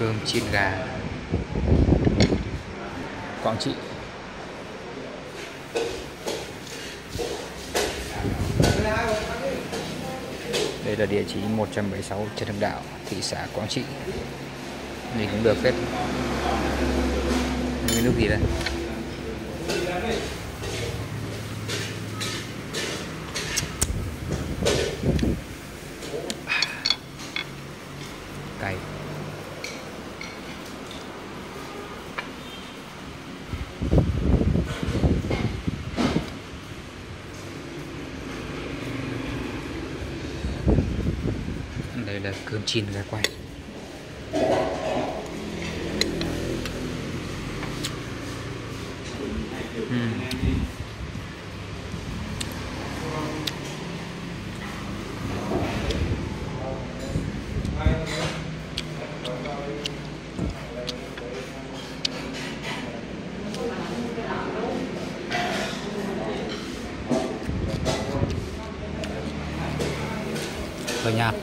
Cơm chiên gà Quảng Trị. Đây là địa chỉ 176 Trần Hưng Đạo, thị xã Quảng Trị. Nhìn cũng được phết. Cái nước gì đây? Cay. Đây là cơm chiên gà quay. Hơi nhạt.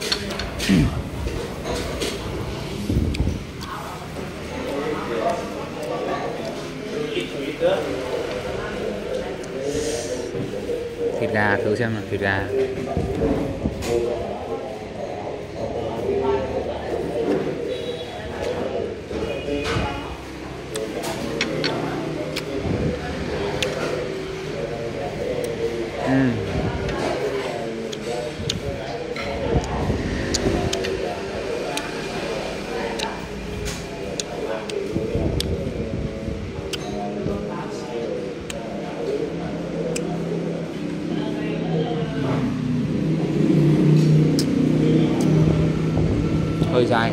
Thịt gà, thử xem là thịt gà. Hơi dài.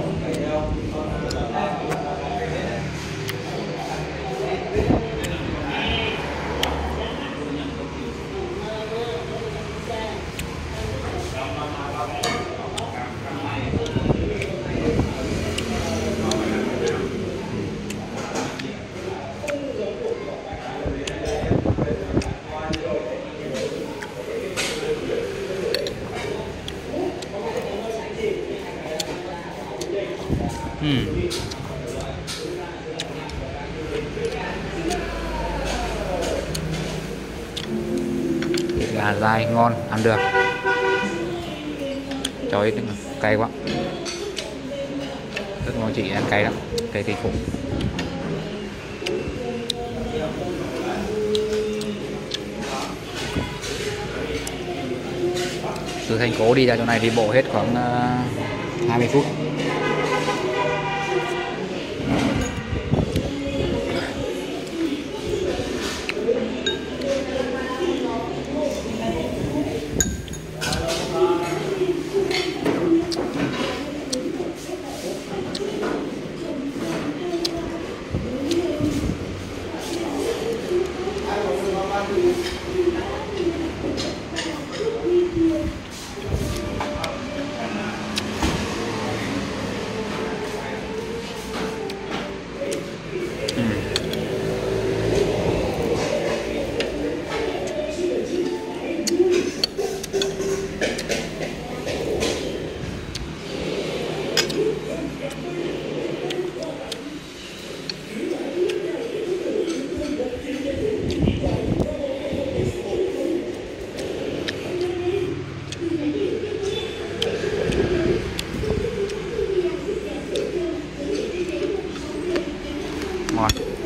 Thịt gà dai ngon, ăn được. Cho ít cay quá. Rất ngon, chị ăn cay lắm, cay kinh khủng. Từ thành phố đi ra chỗ này đi bộ hết khoảng 20 phút. Ngon.